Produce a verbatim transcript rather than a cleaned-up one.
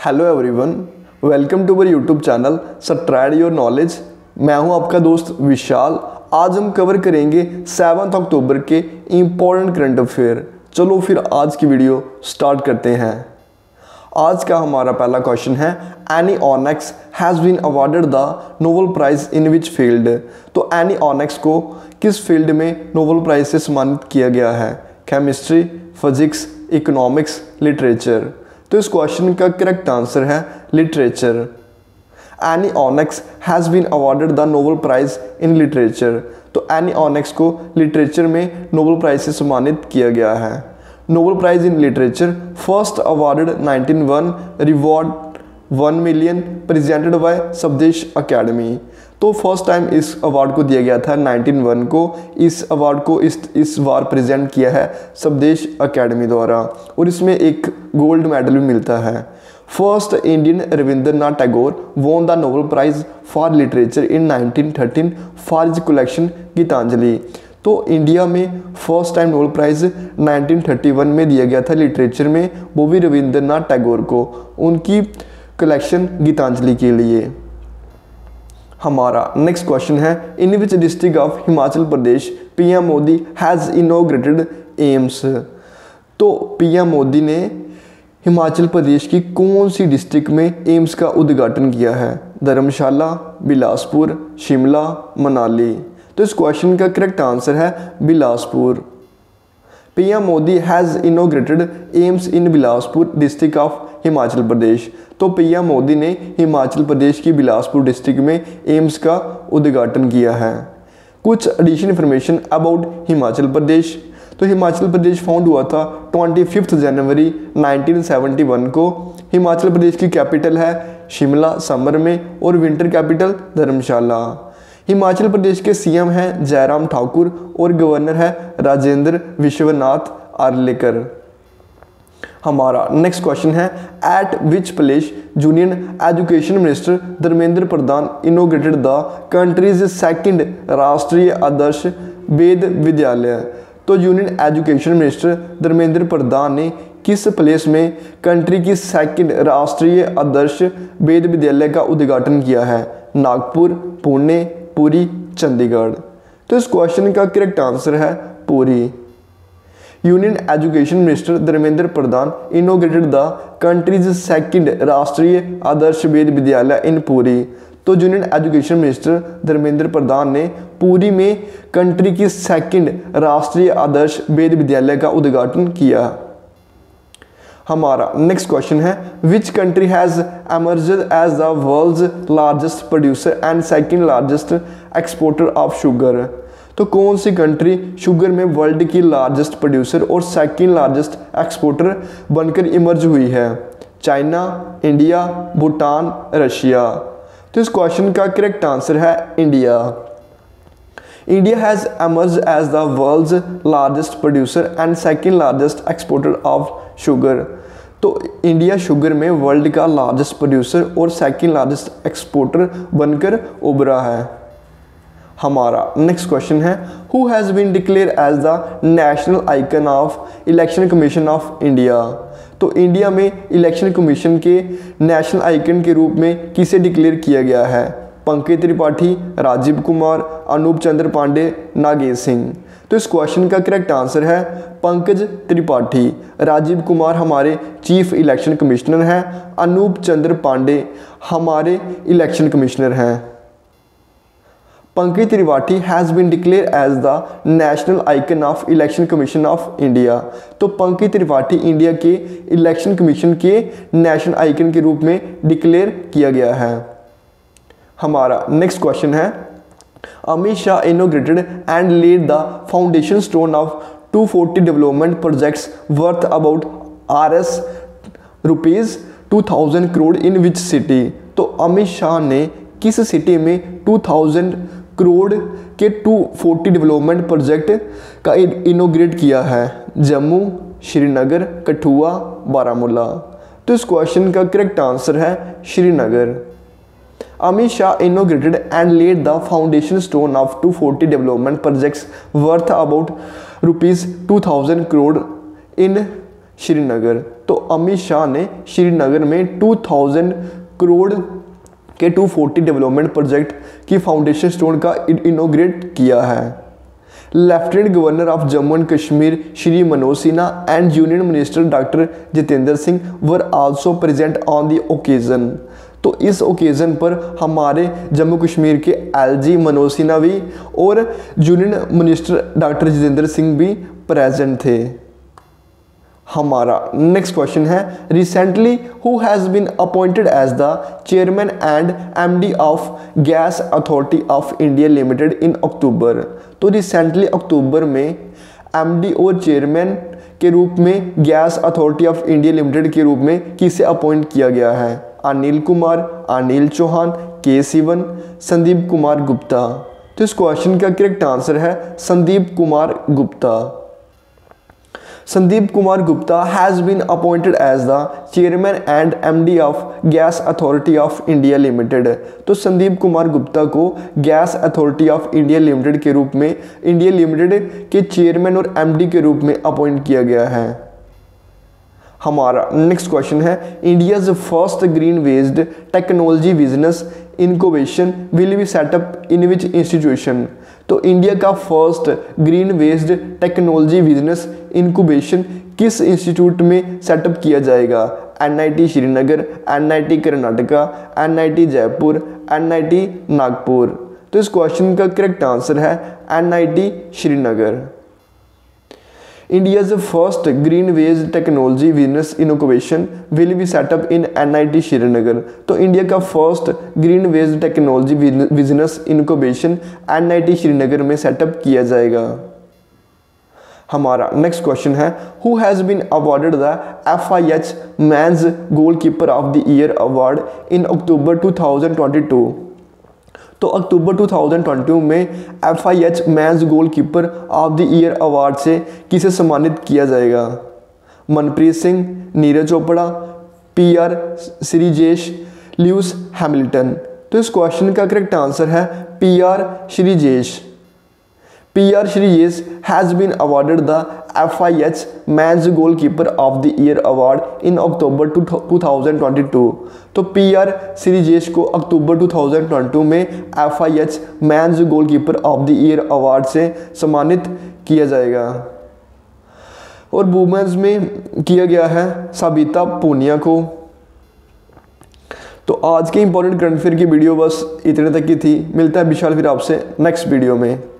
Hello everyone, welcome to our YouTube channel stride your knowledge. मैं हूं आपका दोस्त विशाल। आज हम कवर करेंगे सेवन्थ अक्टूबर के इम्पोर्टेंट करंट अफेयर। चलो फिर आज की वीडियो स्टार्ट करते हैं। आज का हमारा पहला क्वेश्चन है, Annie Ernaux has been awarded the Nobel prize in which field. तो एनी ऑनेक्स को किस फील्ड में नोबेल प्राइज से सम्मानित किया गया है? Chemistry, physics, economics, literature. तो इस क्वेश्चन का करेक्ट आंसर है literature. Annie Ernaux has been awarded the Nobel prize in literature. तो एनी ऑनेक्स को लिटरेचर में नोबेल प्राइज से सम्मानित किया गया है। Nobel prize in literature first awarded nineteen O one, reward one million, presented by Swedish academy. तो first time इस अवार्ड को दिया गया था नाइनटीन ओ वन को। इस अवार्ड को इस इस बार प्रेजेंट किया है स्वदेश अकेडमी द्वारा और इसमें एक गोल्ड मेडल भी मिलता है। First Indian Rabindranath Tagore won the Nobel prize for literature in nineteen thirteen for his collection Gitanjali. तो इंडिया में first time Nobel prize nineteen thirty one में दिया गया था लिटरेचर में, वो भी रविंद्रनाथ टैगोर को, उनकी कलेक्शन गीतांजलि के लिए। हमारा नेक्स्ट क्वेश्चन है, in which district of Himachal Pradesh PM Modi has inaugurated AIIMS. तो पीएम मोदी ने हिमाचल प्रदेश की कौन सी डिस्ट्रिक्ट में एम्स का उद्घाटन किया है? धर्मशाला, बिलासपुर, शिमला, मनाली। तो इस क्वेश्चन का करेक्ट आंसर है Bilaspur. PM Modi has inaugurated AIIMS in Bilaspur district of Himachal Pradesh. तो पीएम मोदी ने हिमाचल प्रदेश की बिलासपुर डिस्ट्रिक्ट में एम्स का उद्घाटन किया है। कुछ additional information about Himachal Pradesh. तो हिमाचल प्रदेश फाउंड हुआ था twenty fifth January nineteen seventy one को। हिमाचल प्रदेश की कैपिटल है शिमला समर में और विंटर कैपिटल धर्मशाला। हिमाचल प्रदेश के सीएम हैं जयराम ठाकुर और गवर्नर है राजेंद्र विश्वनाथ आर्लेकर। हमारा नेक्स्ट क्वेश्चन है, at which place union education minister Dharmendra Pradhan inaugurated the country's second Rashtriya Adarsh Ved Vidyalaya. तो union education minister Dharmendra Pradhan ने किस प्लेस में कंट्री की सेकंड राष्ट्रीय आदर्श वेद विद्यालय का उद्घाटन किया है? नागपुर, पुणे, पुरी, चंडीगढ़। तो इस क्वेश्चन का करेक्ट आंसर है Puri. Union education minister Dharmendra Pradhan inaugurated the country's second Rashtriya Adarsh Ved Vidyalaya in Puri. तो union education minister Dharmendra Pradhan ने पुरी में कंट्री की सेकंड राष्ट्रीय आदर्श वेद विद्यालय का उद्घाटन किया। हमारा नेक्स्ट क्वेश्चन है, which country has emerged as the world's largest producer and second largest exporter of sugar. तो कौन सी कंट्री शुगर में वर्ल्ड की लार्जेस्ट प्रोड्यूसर और सेकंड लार्जेस्ट एक्सपोर्टर बनकर इमर्ज हुई है? China, India, Bhutan, Russia. तो इस क्वेश्चन का करेक्ट आंसर है India. India has emerge as the world's largest producer and second largest exporter of sugar. तो इंडिया शुगर में वर्ल्ड का लार्जेस्ट प्रोड्यूसर और सेकंड लार्जेस्ट एक्सपोर्टर बनकर उभरा है। हमारा नेक्स्ट क्वेश्चन है, who has been declared as the national icon of election commission of India. तो इंडिया में इलेक्शन कमीशन के नेशनल आइकन के रूप में किसे डिक्लेयर किया गया है? पंकज त्रिपाठी, राजीव कुमार, अनूप चंद्र पांडे, नागेश सिंह। तो इस क्वेश्चन का करेक्ट आंसर है पंकज त्रिपाठी। राजीव कुमार हमारे चीफ इलेक्शन कमिश्नर हैं, अनूप चंद्र पांडे हमारे इलेक्शन कमिश्नर हैं। Pankaj Tripathi has been declared as the national icon of election commission of India. तो पंकज त्रिपाठी इंडिया के इलेक्शन कमीशन के नेशनल आइकन के रूप में डिक्लेयर किया गया है। हमारा नेक्स्ट क्वेश्चन है, Amit Shah inaugurated and laid the foundation stone of two forty development projects worth about R S rupees two thousand crore in which city. तो अमित शाह ने किस सिटी में टू थाउजेंड करोड़ के टू फोर्टी डेवलपमेंट प्रोजेक्ट का इनोग्रेट किया है? जम्मू, श्रीनगर, कठुआ, बारामूला। तो इस क्वेश्चन का करेक्ट आंसर है Srinagar. Amit Shah inaugurated and laid the foundation stone of two forty development projects worth about rupees two thousand crore in Srinagar. तो अमित शाह ने श्रीनगर में दो हज़ार करोड़ के दो सौ चालीस डेवलपमेंट प्रोजेक्ट की फाउंडेशन स्टोन का इनोग्रेट किया है। Lieutenant governor of Jammu and Kashmir Shri Manoj Sinha and union minister doctor Jitendra Singh were also present on the occasion. तो इस ओकेजन पर हमारे जम्मू कश्मीर के एलजी मनोज सिन्हा भी और union minister doctor Jitendra Singh भी प्रेजेंट थे। हमारा नेक्स्ट क्वेश्चन है, recently who has been appointed as the chairman and MD of gas authority of India limited in October. तो रिसेंटली अक्टूबर में एमडी और चेयरमैन के रूप में gas authority of India limited के रूप में किसे अपॉइंट किया गया है? अनिल कुमार, अनिल चौहान, के सिवन, संदीप कुमार गुप्ता। तो इस क्वेश्चन का करेक्ट आंसर है Sandeep Kumar Gupta. Sandeep Kumar Gupta has been appointed as the chairman and MD of gas authority of India limited. तो संदीप कुमार गुप्ता को gas authority of India limited के रूप में इंडिया लिमिटेड के चेयरमैन और एमडी के रूप में अपॉइंट किया गया है। हमारा नेक्स्ट क्वेश्चन है, India's first green based technology business incubation will be set up in which institution. तो इंडिया का first green based technology business incubation किस इंस्टीट्यूट में सेटअप किया जाएगा? NIT Srinagar, NIT Karnataka, NIT Jaipur, NIT Nagpur. तो इस क्वेश्चन का करेक्ट आंसर है NIT Srinagar. India's first green-based technology business incubation will be set up in N I T Srinagar. तो इंडिया का first green based technology business incubation N I T Srinagar में set up किया जाएगा। हमारा नेक्स्ट क्वेश्चन है, who has been awarded the F I H men's goalkeeper of the year award in October two thousand twenty two. तो October दो हज़ार बीस में F I H men's goalkeeper of the year award से किसे सम्मानित किया जाएगा? Manpreet Singh, Neeraj Chopra, P R Sreejesh, Lewis Hamilton. तो इस क्वेश्चन का करेक्ट आंसर है P R Sreejesh. P R Sreejesh has been awarded the F I H men's goalkeeper of the year award in October two thousand twenty two. तो पी आर श्रीजेश को October two thousand twenty two में F I H men's goalkeeper of the year award से सम्मानित किया जाएगा। और women's में किया गया है सबिता पूनिया को। तो आज के इंपॉर्टेंट करंट अफेयर की वीडियो बस इतने तक की थी। मिलता है विशाल फिर आपसे नेक्स्ट वीडियो में।